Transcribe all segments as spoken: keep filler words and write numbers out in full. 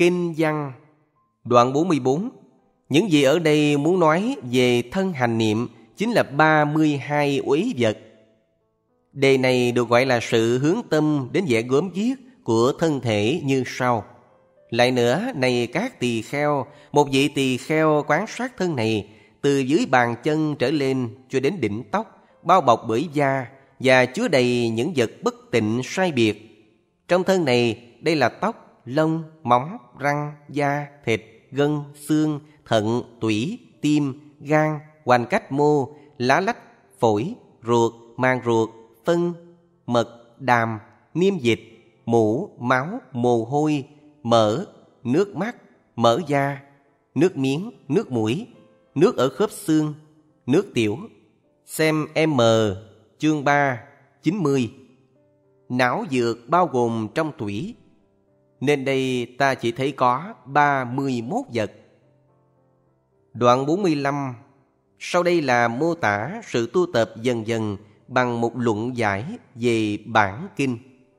Kinh văn. Đoạn bốn mươi bốn. Những gì ở đây muốn nói về thân hành niệm chính là ba mươi hai uế vật. Đề này được gọi là sự hướng tâm đến vẻ gớm ghiếc của thân thể như sau. Lại nữa, này các tỳ kheo, một vị tỳ kheo quan sát thân này từ dưới bàn chân trở lên cho đến đỉnh tóc, bao bọc bởi da và chứa đầy những vật bất tịnh sai biệt. Trong thân này, đây là tóc, lông, móng, răng, da, thịt, gân, xương, thận, tủy, tim, gan, hoành cách mô, lá lách, phổi, ruột, màng ruột, phân, mật, đàm, niêm dịch, mũ, máu, mồ hôi, mỡ, nước mắt, mỡ da, nước miếng, nước mũi, nước ở khớp xương, nước tiểu. Xem M chương ba, chín mươi. Não dược bao gồm trong tủy, nên đây ta chỉ thấy có ba mươi mốt vật. Đoạn bốn mươi lăm. Sau đây là mô tả sự tu tập dần dần bằng một luận giải về bản kinh.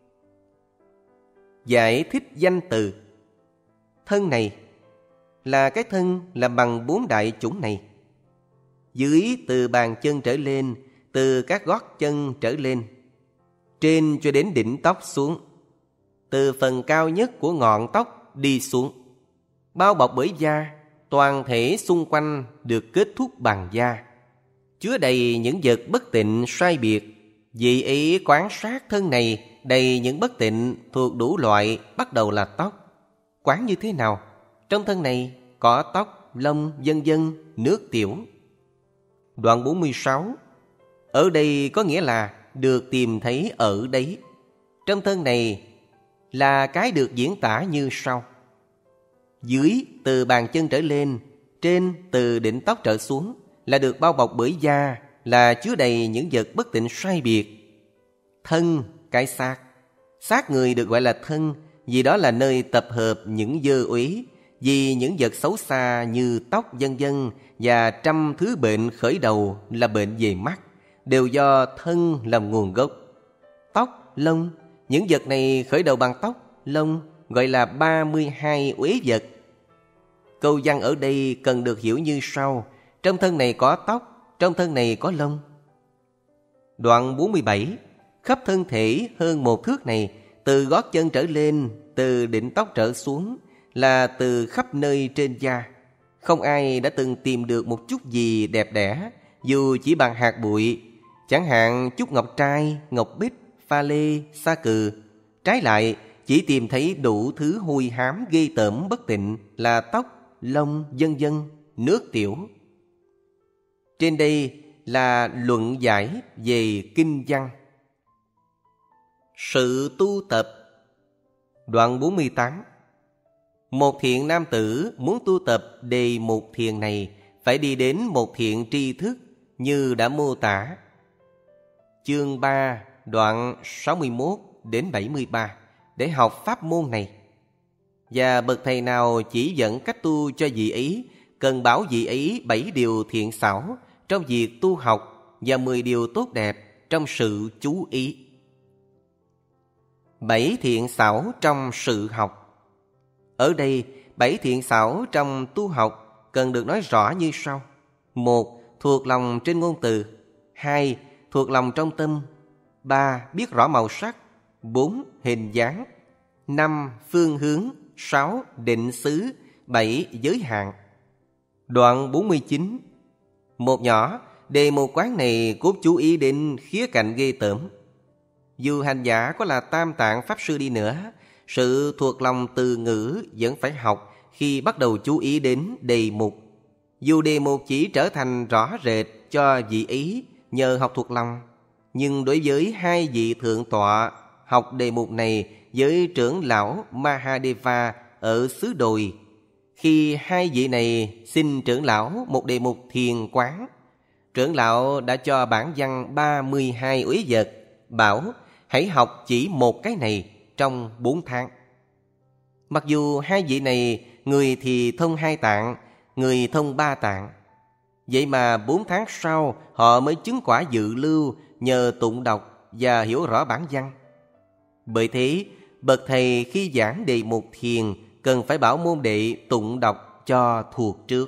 Giải thích danh từ. Thân này là cái thân làm bằng bốn đại chủng này. Dưới từ bàn chân trở lên, từ các gót chân trở lên, trên cho đến đỉnh tóc xuống, từ phần cao nhất của ngọn tóc đi xuống, bao bọc bởi da, toàn thể xung quanh được kết thúc bằng da, chứa đầy những vật bất tịnh sai biệt. Vì ý quan sát thân này đầy những bất tịnh thuộc đủ loại, bắt đầu là tóc. Quán như thế nào? Trong thân này có tóc, lông, vân vân, nước tiểu. Đoạn bốn mươi sáu. Ở đây có nghĩa là được tìm thấy ở đấy. Trong thân này là cái được diễn tả như sau. Dưới từ bàn chân trở lên, trên từ đỉnh tóc trở xuống là được bao bọc bởi da, là chứa đầy những vật bất tịnh sai biệt. Thân, cái xác. Xác người được gọi là thân vì đó là nơi tập hợp những dơ uế, vì những vật xấu xa như tóc vân vân và trăm thứ bệnh khởi đầu là bệnh về mắt đều do thân làm nguồn gốc. Tóc, lông, những vật này khởi đầu bằng tóc, lông gọi là ba mươi hai uế vật. Câu văn ở đây cần được hiểu như sau. Trong thân này có tóc, trong thân này có lông. Đoạn bốn mươi bảy. Khắp thân thể hơn một thước này, từ gót chân trở lên, từ đỉnh tóc trở xuống, là từ khắp nơi trên da. Không ai đã từng tìm được một chút gì đẹp đẽ, dù chỉ bằng hạt bụi, chẳng hạn chút ngọc trai, ngọc bích, pha lê, sa cừ. Trái lại, chỉ tìm thấy đủ thứ hôi hám ghê tởm bất tịnh là tóc, lông, vân vân, nước tiểu. Trên đây là luận giải về kinh văn. Sự tu tập. Đoạn bốn mươi tám. Một thiện nam tử muốn tu tập đề mục thiền này phải đi đến một thiện tri thức như đã mô tả. Chương ba, đoạn sáu mươi mốt đến bảy mươi ba để học pháp môn này. Và bậc thầy nào chỉ dẫn cách tu cho vị ấy, cần bảo vị ấy bảy điều thiện xảo trong việc tu học và mười điều tốt đẹp trong sự chú ý. Bảy thiện xảo trong sự học. Ở đây, bảy thiện xảo trong tu học cần được nói rõ như sau. Một, thuộc lòng trên ngôn từ. Hai, thuộc lòng trong tâm. Ba, biết rõ màu sắc. Bốn, hình dáng. Năm, phương hướng. Sáu, định xứ. Bảy, giới hạn. Đoạn bốn mươi chín. Một nhỏ, đề mục quán này cốt chú ý đến khía cạnh ghê tởm. Dù hành giả có là Tam Tạng Pháp Sư đi nữa, sự thuộc lòng từ ngữ vẫn phải học khi bắt đầu chú ý đến đề mục. Dù đề mục chỉ trở thành rõ rệt cho vị ý nhờ học thuộc lòng, nhưng đối với hai vị thượng tọa học đề mục này với trưởng lão Mahadeva ở xứ Đồi, khi hai vị này xin trưởng lão một đề mục thiền quán, trưởng lão đã cho bản văn ba mươi hai uế vật, bảo hãy học chỉ một cái này trong bốn tháng. Mặc dù hai vị này, người thì thông hai tạng, người thông ba tạng, vậy mà bốn tháng sau họ mới chứng quả dự lưu nhờ tụng đọc và hiểu rõ bản văn. Bởi thế, bậc thầy khi giảng đề mục thiền cần phải bảo môn đệ tụng đọc cho thuộc trước.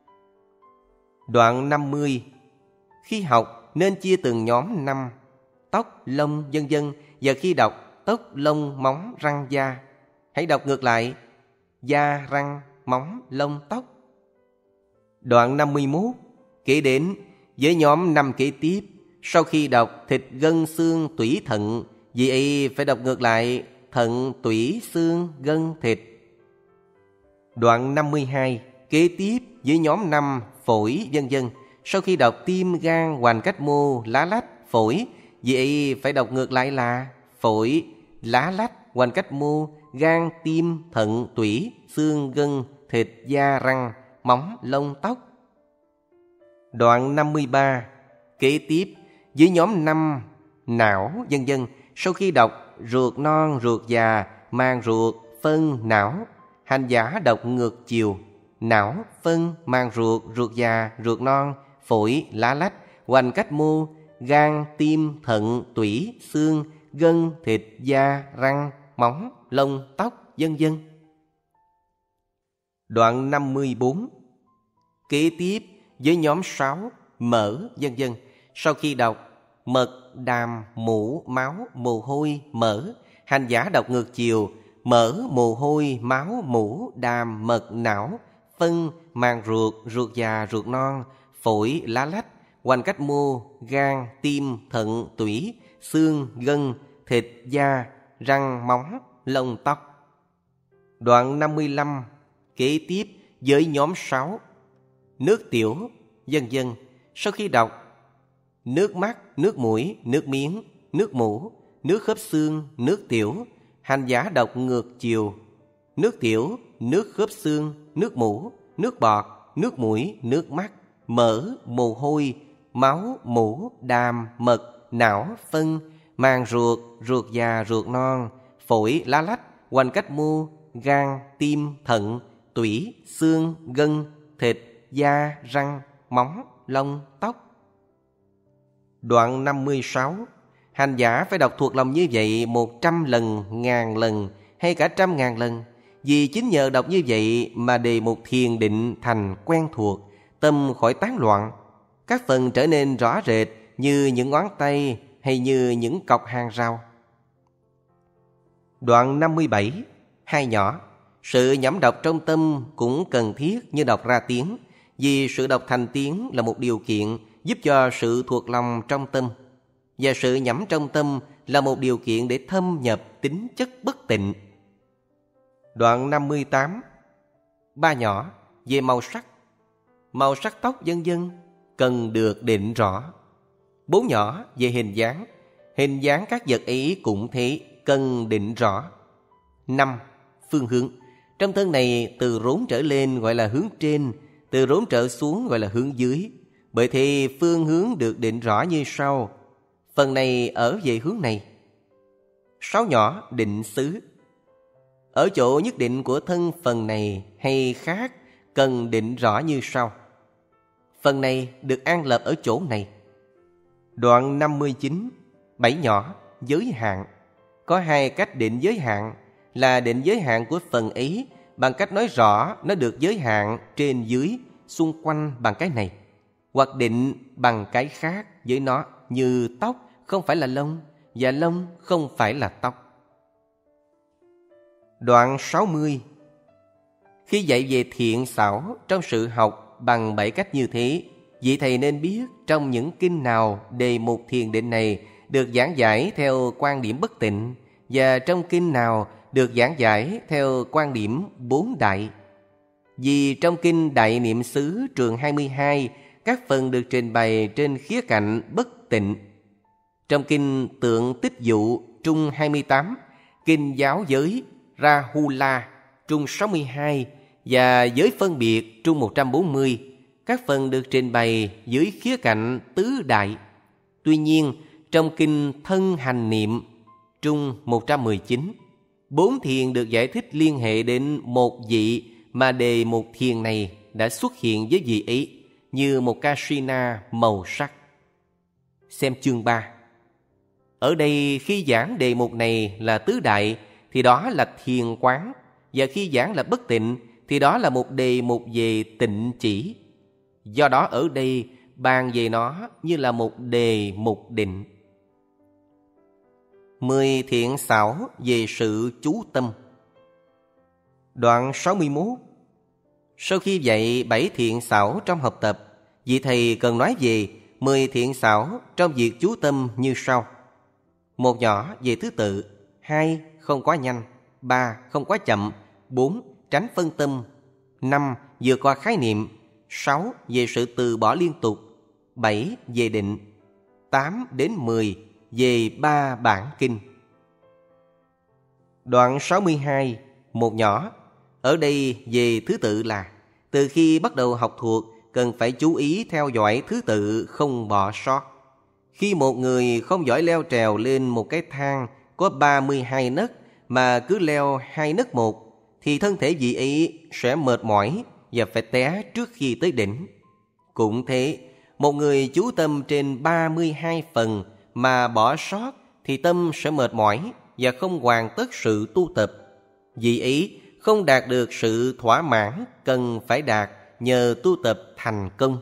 Đoạn năm mươi. Khi học nên chia từng nhóm năm: tóc, lông, vân vân. Và khi đọc tóc, lông, móng, răng, da, hãy đọc ngược lại: da, răng, móng, lông, tóc. Đoạn năm mươi mốt. Kể đến với nhóm năm kế tiếp, sau khi đọc thịt, gân, xương, tủy, thận, vì ấy phải đọc ngược lại: thận, tủy, xương, gân, thịt. Đoạn năm mươi hai. Kế tiếp với nhóm năm phổi, vân vân. Sau khi đọc tim, gan, hoành cách mô, lá lách, phổi, vì ấy phải đọc ngược lại là phổi, lá lách, hoành cách mô, gan, tim, thận, tủy, xương, gân, thịt, da, răng, móng, lông, tóc. Đoạn năm mươi ba. Kế tiếp với nhóm năm não, vân vân. Sau khi đọc ruột non, ruột già, màng ruột, phân, não, hành giả đọc ngược chiều: não, phân, màng ruột, ruột già, ruột non, phổi, lá lách, hoành cách mô, gan, tim, thận, tủy, xương, gân, thịt, da, răng, móng, lông, tóc, vân vân. Đoạn năm mươi bốn. Kế tiếp với nhóm sáu mỡ, vân vân. Sau khi đọc mật, đàm, mũ, máu, mồ hôi, mỡ, hành giả đọc ngược chiều: mỡ, mồ hôi, máu, mũ, đàm, mật, não, phân, màng ruột, ruột già, ruột non, phổi, lá lách, hoành cách mô, gan, tim, thận, tủy, xương, gân, thịt, da, răng, móng, lông, tóc. Đoạn năm mươi lăm. Kế tiếp với nhóm sáu nước tiểu, vân vân. Sau khi đọc nước mắt, nước mũi, nước miếng, nước mũ, nước khớp xương, nước tiểu, hành giả đọc ngược chiều: nước tiểu, nước khớp xương, nước mũ, nước bọt, nước mũi, nước mắt, mỡ, mồ hôi, máu, mũ, đàm, mật, não, phân, màng ruột, ruột già, ruột non, phổi, lá lách, hoành cách mô, gan, tim, thận, tủy, xương, gân, thịt, da, răng, móng, lông, tóc. Đoạn năm mươi sáu. Hành giả phải đọc thuộc lòng như vậy một trăm lần, ngàn lần hay cả trăm ngàn lần. Vì chính nhờ đọc như vậy mà đề mục thiền định thành quen thuộc, tâm khỏi tán loạn. Các phần trở nên rõ rệt như những ngón tay hay như những cọc hàng rào. Đoạn năm mươi bảy. Hai nhỏ. Sự nhẩm đọc trong tâm cũng cần thiết như đọc ra tiếng, vì sự đọc thành tiếng là một điều kiện giúp cho sự thuộc lòng trong tâm, và sự nhẩm trong tâm là một điều kiện để thâm nhập tính chất bất tịnh. Đoạn năm mươi tám. Ba nhỏ về màu sắc, màu sắc tóc vân vân cần được định rõ. Bốn nhỏ về hình dáng, hình dáng các vật ấy cũng thế, cần định rõ. Năm. Phương hướng. Trong thân này từ rốn trở lên gọi là hướng trên, từ rốn trở xuống gọi là hướng dưới. Bởi thế phương hướng được định rõ như sau: phần này ở về hướng này. Sáu nhỏ định xứ. Ở chỗ nhất định của thân phần này hay khác cần định rõ như sau: phần này được an lập ở chỗ này. Đoạn năm mươi chín. Bảy nhỏ giới hạn. Có hai cách định giới hạn, là định giới hạn của phần ấy bằng cách nói rõ nó được giới hạn trên dưới, xung quanh bằng cái này, hoặc định bằng cái khác với nó, như tóc không phải là lông và lông không phải là tóc. Đoạn sáu mươi. Khi dạy về thiện xảo trong sự học bằng bảy cách như thế, vị thầy nên biết trong những kinh nào đề mục thiền định này được giảng giải theo quan điểm bất tịnh, và trong kinh nào được giảng giải theo quan điểm bốn đại. Vì trong kinh Đại Niệm xứ trường hai mươi hai, các phần được trình bày trên khía cạnh bất tịnh. Trong kinh Tượng Tích Dụ trung hai mươi tám, kinh Giáo Giới Rahula trung sáu mươi hai và Giới Phân Biệt trung một trăm bốn mươi, các phần được trình bày dưới khía cạnh tứ đại. Tuy nhiên, trong kinh Thân Hành Niệm trung một trăm mười chín, bốn thiền được giải thích liên hệ đến một vị mà đề mục thiền này đã xuất hiện với vị ấy như một kasina màu sắc. Xem chương ba. Ở đây khi giảng đề mục này là tứ đại thì đó là thiền quán, và khi giảng là bất tịnh thì đó là một đề mục về tịnh chỉ. Do đó ở đây bàn về nó như là một đề mục định. Mười thiện xảo về sự chú tâm. Đoạn sáu mươi mốt. Sau khi dạy bảy thiện xảo trong học tập, vị thầy cần nói về mười thiện xảo trong việc chú tâm như sau. Một nhỏ về thứ tự, hai không quá nhanh, ba không quá chậm, bốn tránh phân tâm, năm vượt qua khái niệm, sáu về sự từ bỏ liên tục, bảy về định, tám đến mười về ba bản kinh. Đoạn sáu mươi hai. Một nhỏ. Ở đây về thứ tự là từ khi bắt đầu học thuộc cần phải chú ý theo dõi thứ tự không bỏ sót. Khi một người không giỏi leo trèo lên một cái thang có ba mươi hai nấc mà cứ leo hai nấc một thì thân thể vị ấy sẽ mệt mỏi và phải té trước khi tới đỉnh. Cũng thế, một người chú tâm trên ba mươi hai phần mà bỏ sót thì tâm sẽ mệt mỏi và không hoàn tất sự tu tập. Vì ấy không đạt được sự thỏa mãn cần phải đạt nhờ tu tập thành công.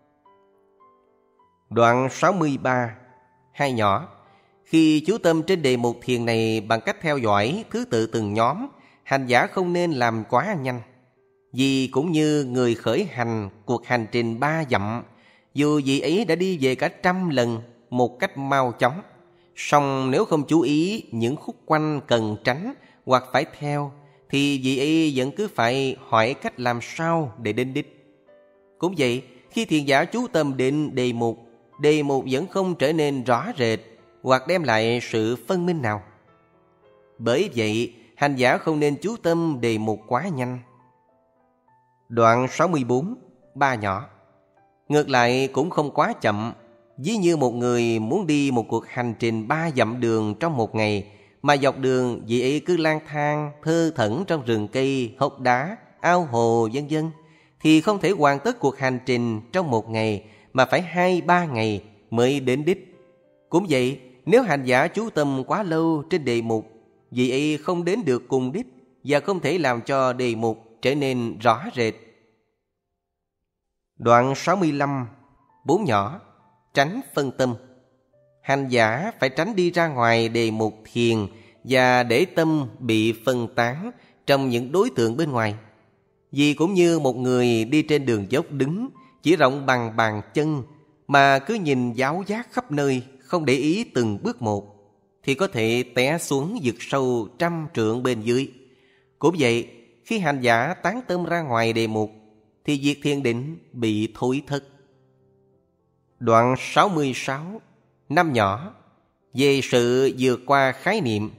Đoạn sáu mươi ba. Hai nhỏ. Khi chú tâm trên đề mục thiền này bằng cách theo dõi thứ tự từng nhóm, hành giả không nên làm quá nhanh. Vì cũng như người khởi hành cuộc hành trình ba dặm, dù vị ấy đã đi về cả trăm lần một cách mau chóng, song nếu không chú ý những khúc quanh cần tránh hoặc phải theo, thì vị ấy vẫn cứ phải hỏi cách làm sao để đến đích. Cũng vậy, khi thiền giả chú tâm đến đề mục, đề mục vẫn không trở nên rõ rệt hoặc đem lại sự phân minh nào. Bởi vậy, hành giả không nên chú tâm đề mục quá nhanh. Đoạn sáu mươi bốn. Ba nhỏ. Ngược lại cũng không quá chậm. Ví như một người muốn đi một cuộc hành trình ba dặm đường trong một ngày, mà dọc đường vị ấy cứ lang thang thơ thẩn trong rừng cây, hốc đá, ao hồ vân vân, thì không thể hoàn tất cuộc hành trình trong một ngày, mà phải hai ba ngày mới đến đích. Cũng vậy, nếu hành giả chú tâm quá lâu trên đề mục, vị ấy không đến được cùng đích và không thể làm cho đề mục trở nên rõ rệt. Đoạn sáu mươi lăm. Bốn nhỏ. Tránh phân tâm. Hành giả phải tránh đi ra ngoài đề mục thiền và để tâm bị phân tán trong những đối tượng bên ngoài. Vì cũng như một người đi trên đường dốc đứng chỉ rộng bằng bàn chân mà cứ nhìn giáo giác khắp nơi, không để ý từng bước một, thì có thể té xuống vực sâu trăm trượng bên dưới. Cũng vậy, khi hành giả tán tâm ra ngoài đề mục thì việc thiền định bị thối thất. Đoạn sáu mươi sáu. Năm nhỏ. Về sự vượt qua khái niệm.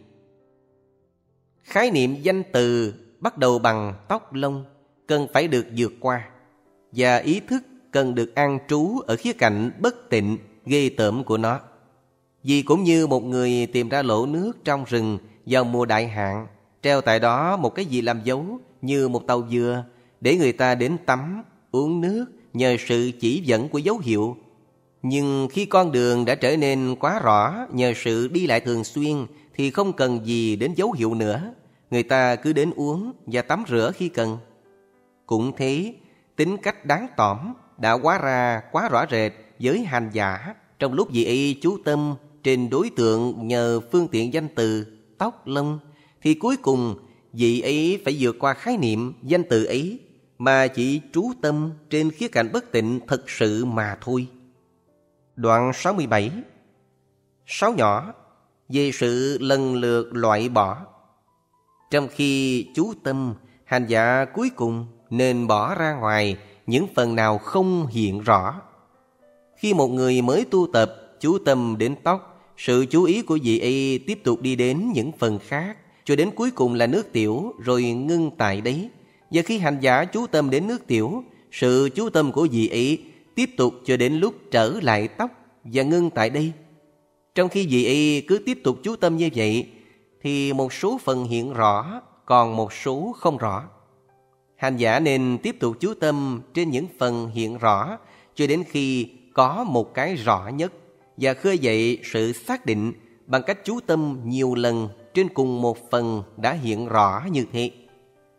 Khái niệm danh từ bắt đầu bằng tóc lông cần phải được vượt qua, và ý thức cần được an trú ở khía cạnh bất tịnh ghê tởm của nó. Vì cũng như một người tìm ra lỗ nước trong rừng vào mùa đại hạn, treo tại đó một cái gì làm dấu như một tàu dừa để người ta đến tắm, uống nước nhờ sự chỉ dẫn của dấu hiệu. Nhưng khi con đường đã trở nên quá rõ nhờ sự đi lại thường xuyên thì không cần gì đến dấu hiệu nữa. Người ta cứ đến uống và tắm rửa khi cần. Cũng thế, tính cách đáng tỏm đã hóa ra quá rõ rệt với hành giả trong lúc vị ấy chú tâm trên đối tượng nhờ phương tiện danh từ tóc lông, thì cuối cùng vị ấy phải vượt qua khái niệm danh từ ấy mà chỉ trú tâm trên khía cạnh bất tịnh thật sự mà thôi. Đoạn sáu mươi bảy. Sáu nhỏ. Về sự lần lượt loại bỏ. Trong khi chú tâm, hành giả cuối cùng nên bỏ ra ngoài những phần nào không hiện rõ. Khi một người mới tu tập chú tâm đến tóc, sự chú ý của vị ấy tiếp tục đi đến những phần khác cho đến cuối cùng là nước tiểu, rồi ngưng tại đấy. Và khi hành giả chú tâm đến nước tiểu, sự chú tâm của vị ấy tiếp tục cho đến lúc trở lại tóc và ngưng tại đây. Trong khi vị ấy cứ tiếp tục chú tâm như vậy thì một số phần hiện rõ, còn một số không rõ. Hành giả nên tiếp tục chú tâm trên những phần hiện rõ cho đến khi có một cái rõ nhất, và khơi dậy sự xác định bằng cách chú tâm nhiều lần trên cùng một phần đã hiện rõ như thế.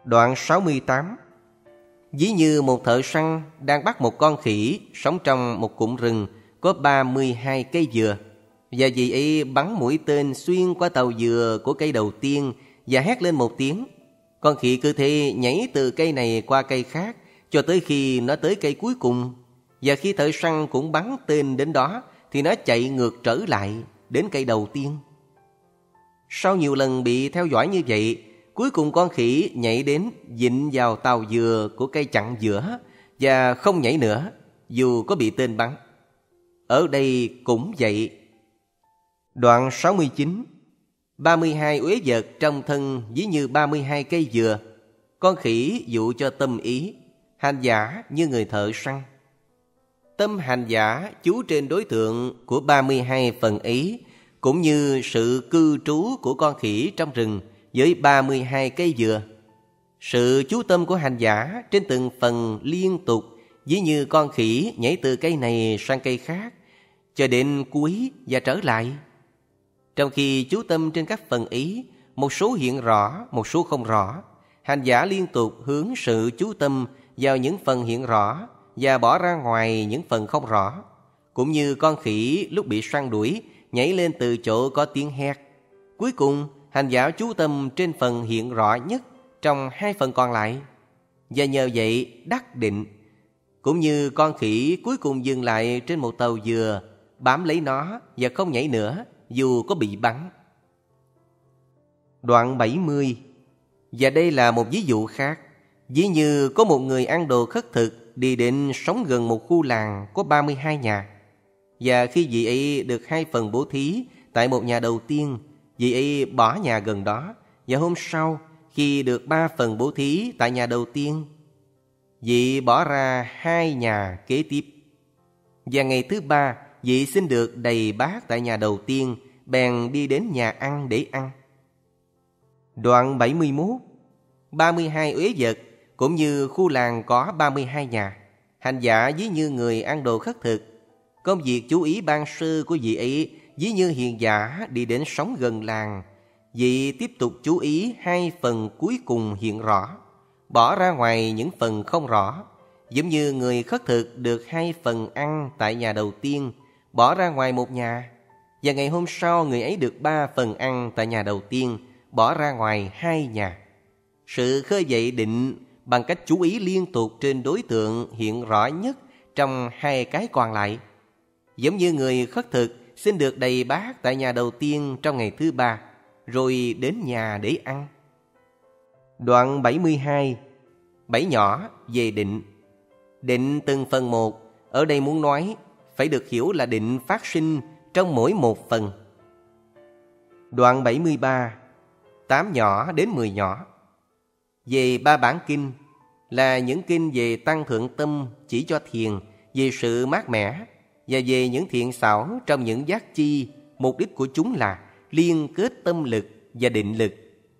Đoạn sáu mươi tám. Ví như một thợ săn đang bắt một con khỉ sống trong một cụm rừng có ba mươi hai cây dừa, và vì ấy bắn mũi tên xuyên qua tàu dừa của cây đầu tiên và hét lên một tiếng. Con khỉ cứ thế nhảy từ cây này qua cây khác cho tới khi nó tới cây cuối cùng. Và khi thợ săn cũng bắn tên đến đó thì nó chạy ngược trở lại đến cây đầu tiên. Sau nhiều lần bị theo dõi như vậy, cuối cùng con khỉ nhảy đến vịn vào tàu dừa của cây chặn giữa và không nhảy nữa dù có bị tên bắn. Ở đây cũng vậy. Đoạn sáu mươi chín. ba mươi hai uế vật trong thân ví như ba mươi hai cây dừa. Con khỉ dụ cho tâm ý, hành giả như người thợ săn. Tâm hành giả chú trên đối tượng của ba mươi hai phần ý, cũng như sự cư trú của con khỉ trong rừng với ba mươi hai cây dừa. Sự chú tâm của hành giả trên từng phần liên tục, ví như con khỉ nhảy từ cây này sang cây khác cho đến cuối và trở lại. Trong khi chú tâm trên các phần ý, một số hiện rõ, một số không rõ, hành giả liên tục hướng sự chú tâm vào những phần hiện rõ và bỏ ra ngoài những phần không rõ. Cũng như con khỉ lúc bị săn đuổi nhảy lên từ chỗ có tiếng hét. Cuối cùng hành giả chú tâm trên phần hiện rõ nhất trong hai phần còn lại, và nhờ vậy đắc định. Cũng như con khỉ cuối cùng dừng lại trên một tàu dừa, bám lấy nó và không nhảy nữa dù có bị bắn. Đoạn bảy mươi. Và đây là một ví dụ khác. Ví như có một người ăn đồ khất thực đi đến sống gần một khu làng có ba mươi hai nhà. Và khi vị ấy được hai phần bố thí tại một nhà đầu tiên, vị ấy bỏ nhà gần đó. Và hôm sau, khi được ba phần bố thí tại nhà đầu tiên, vị bỏ ra hai nhà kế tiếp. Và ngày thứ ba, vị xin được đầy bát tại nhà đầu tiên, bèn đi đến nhà ăn để ăn. Đoạn bảy mươi mốt. ba mươi hai uế vật cũng như khu làng có ba mươi hai nhà. Hành giả ví như người ăn đồ khất thực. Công việc chú ý ban sơ của vị ấy ví như hiền giả đi đến sống gần làng. Vị tiếp tục chú ý hai phần cuối cùng hiện rõ, bỏ ra ngoài những phần không rõ. Giống như người khất thực được hai phần ăn tại nhà đầu tiên, bỏ ra ngoài một nhà. Và ngày hôm sau người ấy được ba phần ăn tại nhà đầu tiên, bỏ ra ngoài hai nhà. Sự khơi dậy định bằng cách chú ý liên tục trên đối tượng hiện rõ nhất trong hai cái còn lại. Giống như người khất thực xin được đầy bát tại nhà đầu tiên trong ngày thứ ba, rồi đến nhà để ăn. Đoạn bảy mươi hai. Bảy nhỏ về định. Định từng phần một, ở đây muốn nói phải được hiểu là định phát sinh trong mỗi một phần. Đoạn bảy mươi ba. Tám nhỏ đến mười nhỏ. Về ba bản kinh là những kinh về tăng thượng tâm chỉ cho thiền, về sự mát mẻ, và về những thiện xảo trong những giác chi. Mục đích của chúng là liên kết tâm lực và định lực.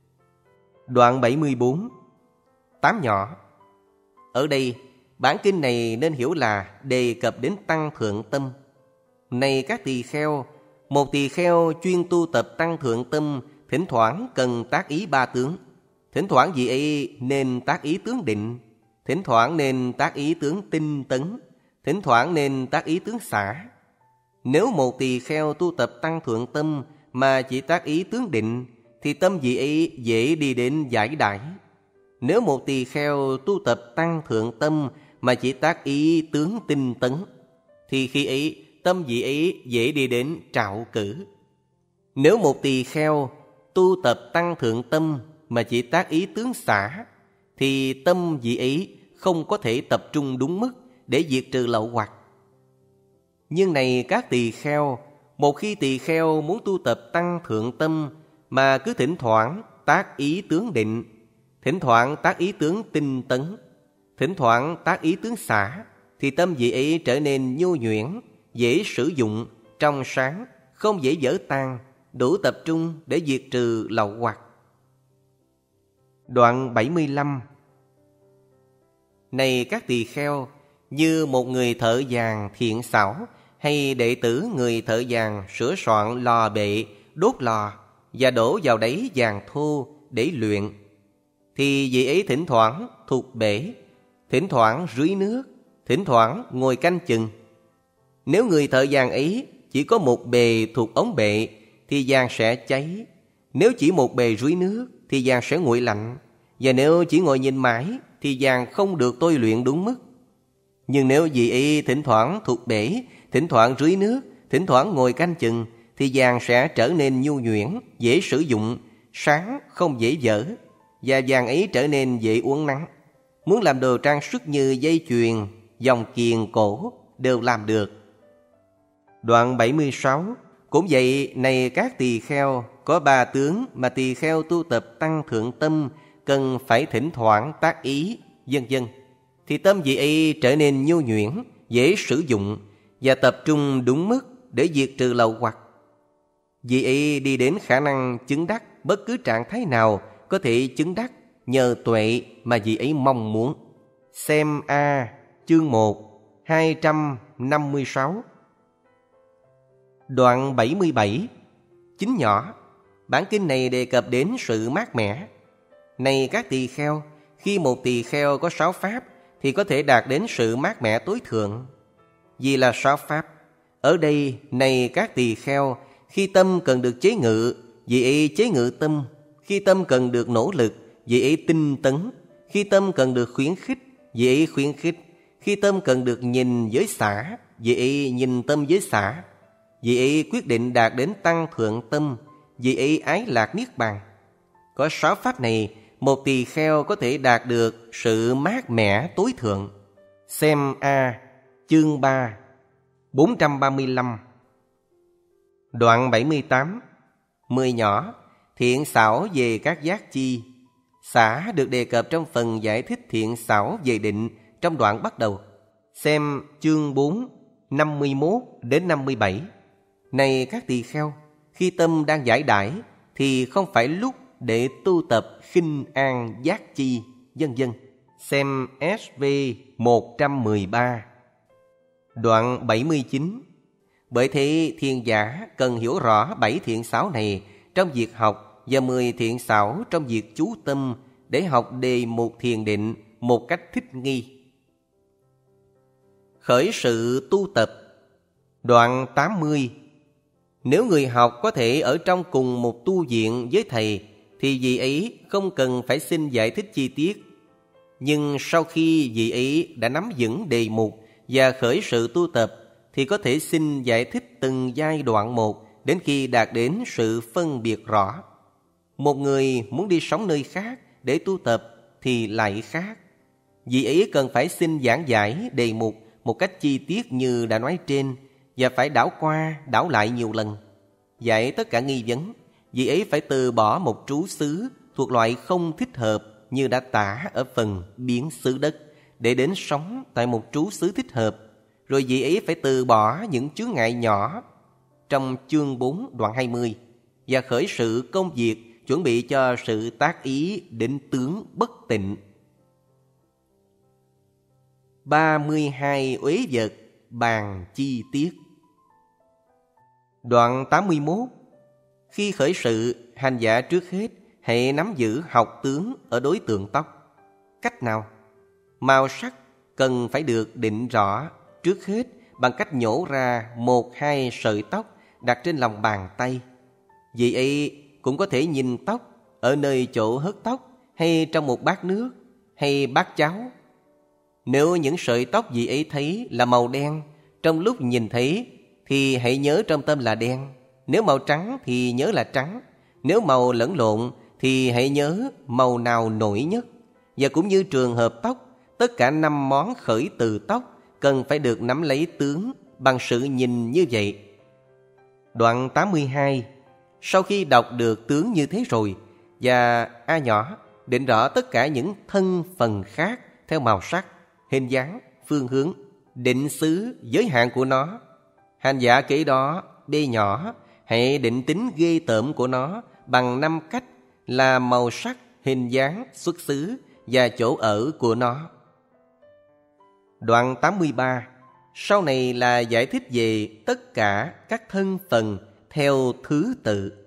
Đoạn bảy mươi bốn. Tám nhỏ. Ở đây bản kinh này nên hiểu là đề cập đến tăng thượng tâm. Này các tỳ kheo, một tỳ kheo chuyên tu tập tăng thượng tâm thỉnh thoảng cần tác ý ba tướng. Thỉnh thoảng vị ấy nên tác ý tướng định, thỉnh thoảng nên tác ý tướng tinh tấn, thỉnh thoảng nên tác ý tướng xả. Nếu một tỳ kheo tu tập tăng thượng tâm mà chỉ tác ý tướng định, thì tâm vị ấy dễ đi đến giải đãi. Nếu một tỳ kheo tu tập tăng thượng tâm mà chỉ tác ý tướng tinh tấn, thì khi ấy tâm vị ấy dễ đi đến trạo cử. Nếu một tỳ kheo tu tập tăng thượng tâm mà chỉ tác ý tướng xả, thì tâm vị ấy không có thể tập trung đúng mức để diệt trừ lậu hoặc. Nhưng này các tỳ kheo, một khi tỳ kheo muốn tu tập tăng thượng tâm mà cứ thỉnh thoảng tác ý tướng định, thỉnh thoảng tác ý tướng tinh tấn, thỉnh thoảng tác ý tướng xả, thì tâm vị ấy trở nên nhu nhuyễn, dễ sử dụng, trong sáng, không dễ vỡ tan, đủ tập trung để diệt trừ lậu hoặc. Đoạn bảy mươi lăm. Này các tỳ kheo, như một người thợ vàng thiện xảo hay đệ tử người thợ vàng sửa soạn lò bệ, đốt lò và đổ vào đấy vàng thô để luyện. thì vị ấy thỉnh thoảng thuộc bể, thỉnh thoảng rưới nước, thỉnh thoảng ngồi canh chừng. Nếu người thợ vàng ấy chỉ có một bề thuộc ống bệ thì vàng sẽ cháy. Nếu chỉ một bề rưới nước thì vàng sẽ nguội lạnh. Và nếu chỉ ngồi nhìn mãi thì vàng không được tôi luyện đúng mức. Nhưng nếu vị ấy thỉnh thoảng thuộc bể, thỉnh thoảng rưới nước, thỉnh thoảng ngồi canh chừng thì vàng sẽ trở nên nhu nhuyễn, dễ sử dụng, sáng không dễ dở. Và vàng ấy trở nên dễ uốn nắn. Muốn làm đồ trang sức như dây chuyền, vòng kiềng cổ đều làm được. Đoạn bảy mươi sáu. Cũng vậy, này các tỳ kheo, có ba tướng mà tỳ kheo tu tập tăng thượng tâm cần phải thỉnh thoảng tác ý, vân vân, thì tâm vị ấy trở nên nhu nhuyễn, dễ sử dụng và tập trung đúng mức để diệt trừ lậu hoặc. Vị ấy đi đến khả năng chứng đắc bất cứ trạng thái nào có thể chứng đắc nhờ tuệ mà vị ấy mong muốn. Xem A, chương một, hai trăm năm mươi sáu. Đoạn bảy mươi bảy. Chính nhỏ. Bản kinh này đề cập đến sự mát mẻ. Này các tỳ kheo, khi một tỳ kheo có sáu pháp thì có thể đạt đến sự mát mẻ tối thượng. Vì là sáu pháp. Ở đây, này các tỳ kheo, khi tâm cần được chế ngự, vị ấy chế ngự tâm. Khi tâm cần được nỗ lực, vị ấy tinh tấn. Khi tâm cần được khuyến khích, vị ấy khuyến khích. Khi tâm cần được nhìn với xả, vị ấy nhìn tâm với xả. Vị ấy quyết định đạt đến tăng thượng tâm, vị ấy ái lạc niết bàn. Có sáu pháp này, một tỳ kheo có thể đạt được sự mát mẻ tối thượng. Xem A, chương ba, bốn trăm ba mươi lăm. Đoạn bảy mươi tám. Mười nhỏ, thiện xảo về các giác chi. Xả được đề cập trong phần giải thích thiện xảo về định trong đoạn bắt đầu. Xem chương bốn, năm mươi mốt đến năm mươi bảy. Này các tỳ kheo, khi tâm đang giải đãi thì không phải lúc để tu tập khinh an giác chi, vân vân. Xem ét vê một trăm mười ba. Đoạn bảy mươi chín. Bởi thế thiền giả cần hiểu rõ bảy thiện xảo này trong việc học và mười thiện xảo trong việc chú tâm để học đề mục thiền định một cách thích nghi. Khởi sự tu tập. Đoạn tám mươi. Nếu người học có thể ở trong cùng một tu viện với thầy thì vị ấy không cần phải xin giải thích chi tiết. Nhưng sau khi vị ấy đã nắm vững đề mục và khởi sự tu tập thì có thể xin giải thích từng giai đoạn một đến khi đạt đến sự phân biệt rõ. Một người muốn đi sống nơi khác để tu tập thì lại khác. Vị ấy cần phải xin giảng giải đề mục một cách chi tiết như đã nói trên và phải đảo qua, đảo lại nhiều lần. Giải tất cả nghi vấn, vị ấy phải từ bỏ một trú xứ thuộc loại không thích hợp như đã tả ở phần biến xứ đất để đến sống tại một trú xứ thích hợp. Rồi vị ấy phải từ bỏ những chướng ngại nhỏ trong chương bốn đoạn hai mươi và khởi sự công việc chuẩn bị cho sự tác ý đến tướng bất tịnh. ba mươi hai uế vật bàn chi tiết. Đoạn tám mươi mốt. Khi khởi sự, hành giả trước hết hãy nắm giữ học tướng ở đối tượng tóc. Cách nào? Màu sắc cần phải được định rõ trước hết bằng cách nhổ ra một hai sợi tóc đặt trên lòng bàn tay. Vì ấy cũng có thể nhìn tóc ở nơi chỗ hớt tóc hay trong một bát nước hay bát cháo. Nếu những sợi tóc vị ấy thấy là màu đen, trong lúc nhìn thấy thì hãy nhớ trong tâm là đen. Nếu màu trắng thì nhớ là trắng. Nếu màu lẫn lộn thì hãy nhớ màu nào nổi nhất. Và cũng như trường hợp tóc, tất cả năm món khởi từ tóc cần phải được nắm lấy tướng bằng sự nhìn như vậy. Đoạn tám mươi hai. Sau khi đọc được tướng như thế rồi, và A nhỏ định rõ tất cả những thân phần khác theo màu sắc, hình dáng, phương hướng, định xứ, giới hạn của nó. Hành giả kể đó B nhỏ hãy định tính ghê tởm của nó bằng năm cách là màu sắc, hình dáng, xuất xứ và chỗ ở của nó. Đoạn tám mươi ba. Sau này là giải thích về tất cả các thân phần theo thứ tự.